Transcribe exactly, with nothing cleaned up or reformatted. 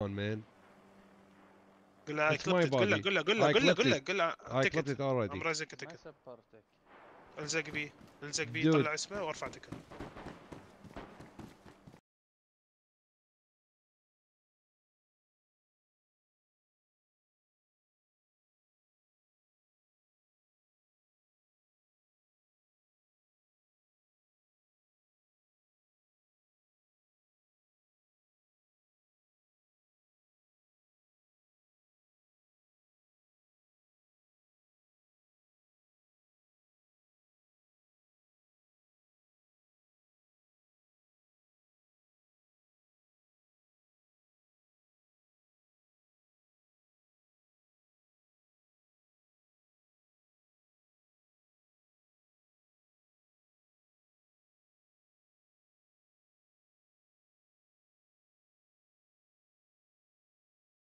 weapon, man. قول له I It's my clipped it. قول له body. قول له قول له I قول له clipped قول له it. قول له I تكت. clipped it already. I'm رازق ما تكت. سبرتك. الزق بيه الزق بيه Do it. طلع اسمه وارفع تكت.